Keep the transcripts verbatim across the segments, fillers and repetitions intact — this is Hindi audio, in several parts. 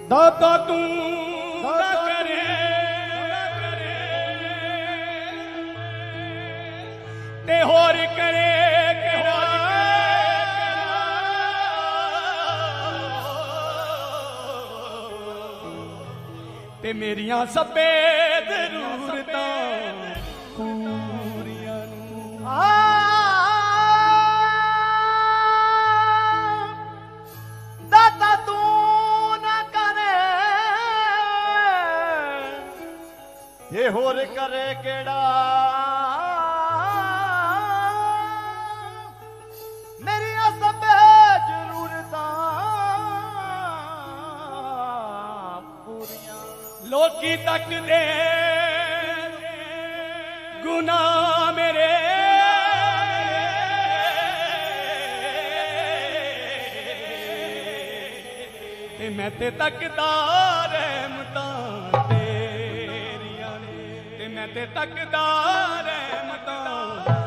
दाता तू ना करे ते होर करे केड़ा ते मेरियां सब्बे जरूरतां पूरियां दाता तू ना करे ये होर करे केड़ा मेरियां सब्बे जरूरतां पूरियां लोकी तक दे गुनाह मेरे ते मैं ते तकदा रहमतां तेरियां ने ते मैं ते तकदा रहमतां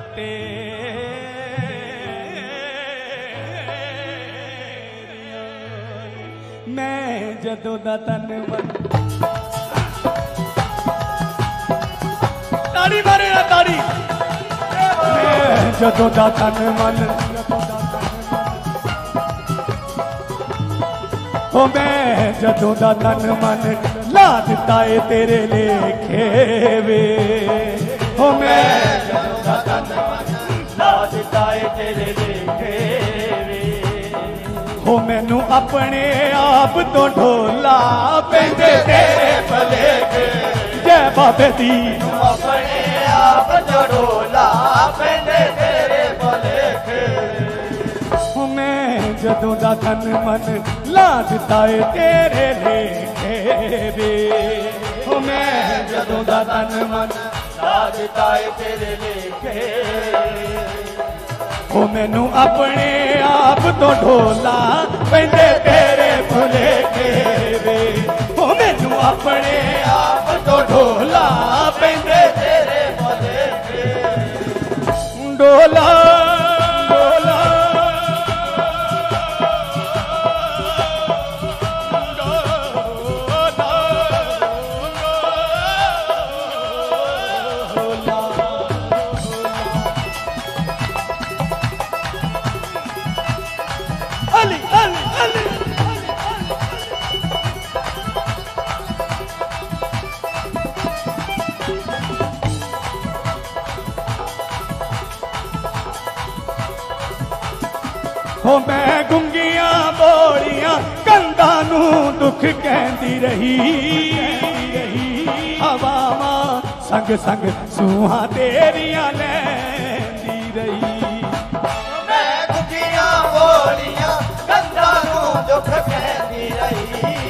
तेरियां मैं जदों दा तन मन ताड़ी मारे ना ताड़ी मैं जदों दा तन मन ओ मैं जदों दा तन मन ला दिता है तेरे लेखे वे ओ मैं जदों दा तन मन ला दिता है तेरे लेखे वे ओ मैनू अपने आप तो ढोला पेंदे तेरे भलेखे जय बाबे दी अपने आप तो ढोला पेंदे तेरे भलेखे मैं जदों दा तन मन ला दिता है तेरे लेखे वे ओ मैं जदों दा तन मन ला दिता है तेरे लेखे ओ मैनू अपने आप तो ढोला पेंदे तेरे भुलेखे वे ओ मैनू अपने आप तो ढोला पेंदे तेरे भलेखे डोला डोला अली अली अली हो मैं गुंगियां बोलियां कंधां नूं दुख कहंदी रही हवावां संग संग सूहां तेरियां लैंदी रही मैं गुंगियां बोलियां कंधां नूं दुख कहंदी रही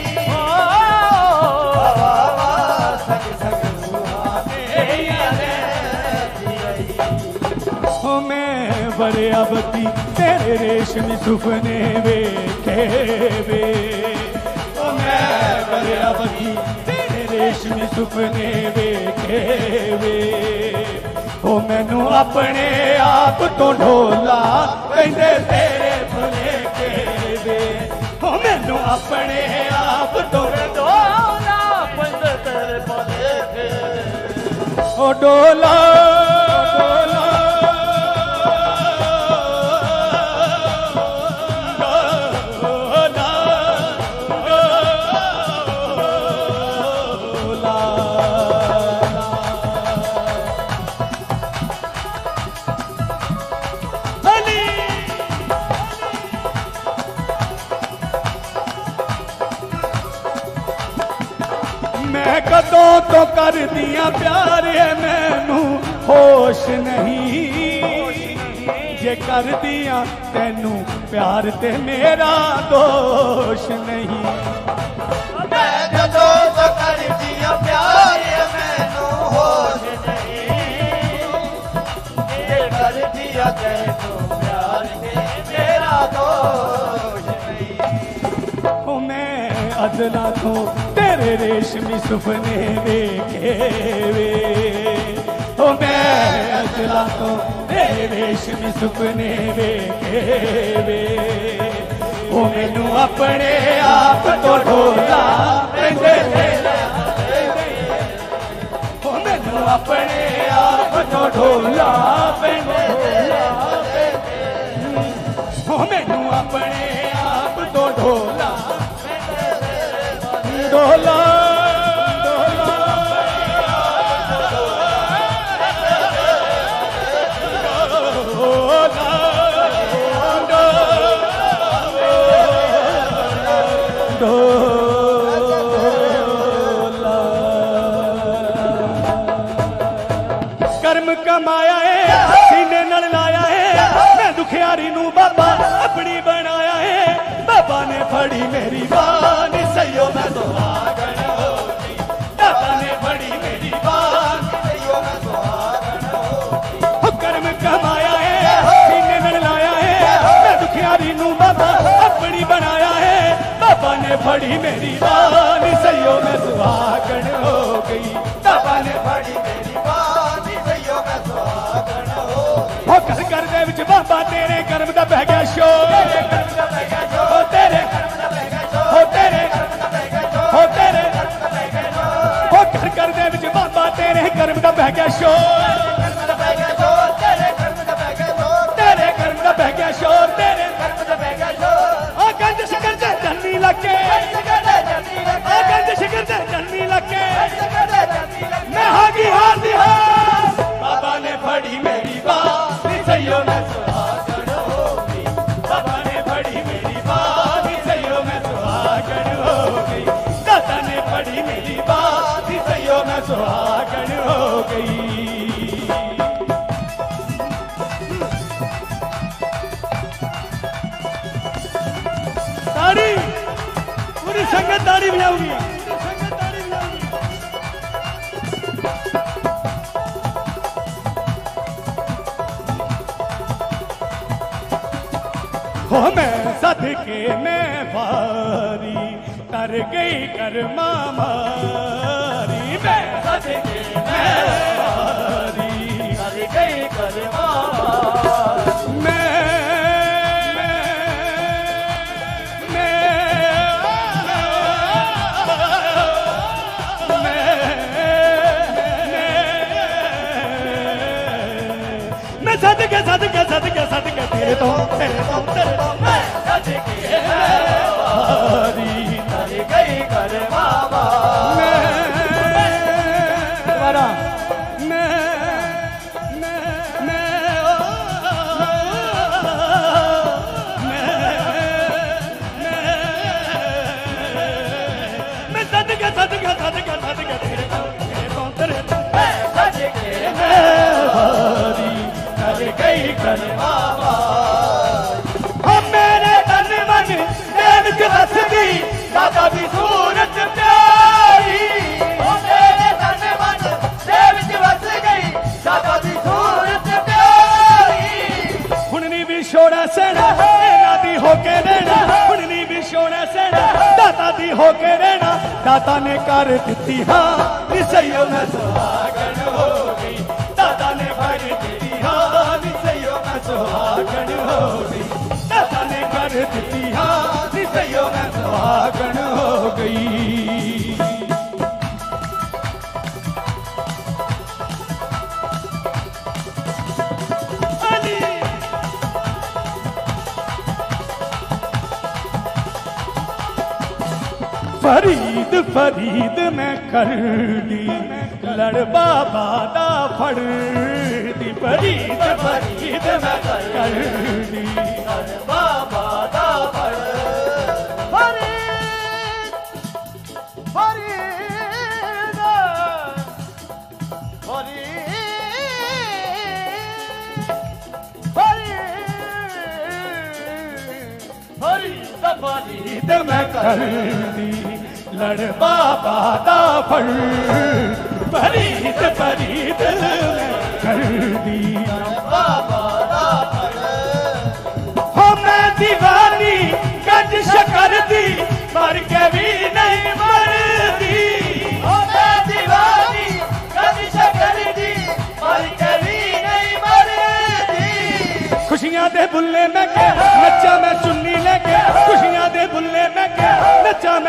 हवावां संग संग सूहां तेरियां लैंदी रही हो मैं बड़े अबकी तेरे रेशमी सुपने वेखे वे ओ मैं बड़े अबकी तेरे रेशमी सुपने वेखे वे ओ मैनू अपने आप तो ढोला पेंदे तेरे भलेखे वे ओ मैनू अपने आप तो ढोला पेंदे तेरे भलेखे ओ डोला डोला मैं कदों तो कर दिया प्यार मैनू होश नहीं जे कर दिया तेनू प्यार ते मेरा दोष नहीं मैं कदों तो कर दिया प्यार मैनू होश नहीं जे कर दिया तेनू प्यार ते मेरा दोष नहीं ओ मैं अदला तो तेरे रेशमी सुपने देखे वे ओ मैं अदला तो तेरे रेशमी सुपने देखे वे ओ ओ मैनू अपने आप तो ढोला पैंदे ओ मैनू अपने आप तो ढोला पैंदे ओ मैनू अपने आप तो ढोला ढोला कर्म कमाया है सीने नाल लाया है मैं दुखियारी नू बाबा अपनी बनाया है बाबा ने फड़ी मेरी बान सहियो मैं सुहागन होगी बाबा ने फड़ी मेरी बान सहियो मैं सुहागन होगी कर्म कमाया है सीने नाल लाया है मैं दुखियारी नू बाबा अपनी बनाया है बाबा ने फड़ी मेरी बान सहियो मैं सुहागन हो गई बाबा ने फड़ी मेरी बान सहियो मैं सुहागन हो हो कर कर दे विच बाबा तेरे कर्म दा बह गया शोर तेरे कर्म दा बह गया शोर हो तेरे कर्म दा बह गया शोर हो तेरे कर्म दा बह गया शोर हो तेरे कर्म दा बह गया शोर हो कर कर दे विच बाबा तेरे कर्म दा बह गया शोर कर्म दा बह गया शोर तेरे कर्म दा बह गया शोर तेरे कर्म दा बह गया शोर तेरे कर्म दा बह गया शोर ओ गंज शिखर ते जन्नी लगे ओ गंज शिखर ते जन्नी लगे मैं हागी हार दी हार बाबा ने फड़ी मेरी बात सहियो मैं सुहागन होगी बाबा ने फड़ी मेरी बात सहियो मैं सुहागन हो गई दादा ने फड़ी मेरी बात सहियो मैं सुहागन हो गई ताड़ी पूरी संगत ताड़ी बजाऊंगी संगत ताड़ी बजाऊंगी हो मैं सदके में भारी कर गई कर्मा मारी मैं सदके में भारी कर गई कर्मा मैं सदके सदके सदके सदके तेरे तो तेरे तो तेरे तो मैं सदके भारी कर गई कर्मा मैं दोबारा मैं मैं मैं ओ मैं मैं सदके सदके सदके सदके तेरे तो तेरे तो तेरे तो मैं सदके भारी गई कर्मा हम मेरे तन मन देव च बस गई दादा भी सूरत प्यारी हम मेरे तन मन देव च बस गई दादा भी सूरत प्यारी हुणनी भी छोड़ा सेना तेरा दी होके रहना हुणनी भी छोड़ा सेना दादा दी होके रहना दादा ने कर दिती हाँ सहियो मैं सुहागन हो गई दादा ने भर दी हाँ सहियो मैं सुहागन हो गई दादा ने कर दी हाँ सहियो मैं सुहागन हो गई फरीद फरीद मैं कर दी लड़ बाबा दा फड़ दी फरीद फरीद मैं कर दी लड़ बाबा दा फड़ फरीद फरीद फरीद फरीद फरीद मैं कर दी लड़ बाबा दा फड़ फरीद फरीद मैं कर दी बाबा दा फड़ हो मैं दीवानी गज शकर दी मर के भी नहीं मरदी हो मैं दीवानी गज शकर दी मर के भी नहीं मरदी खुशियां दे बुल्ले में के नच्चा मैं चुन्नी लेके खुशियां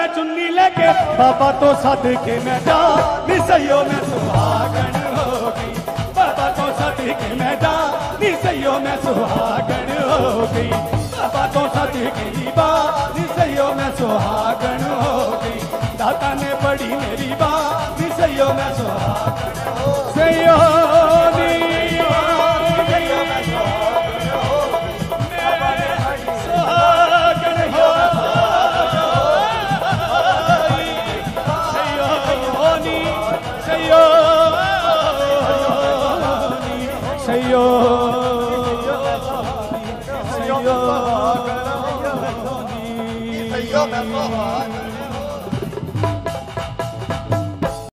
मैं चुन्नी लेके बाबा तो सद के मैं जा नी सैयो मैं सुहागन होगी बाबा तो सद के मैं जा नी सैयो मैं सुहागन होगी बाबा तो सद के बा नी सैयो मैं सुहागन होगी दाता ने बड़ी मेरी बा नी सैयो मैं सुहागन सैयो नी सैयो सैयो मैं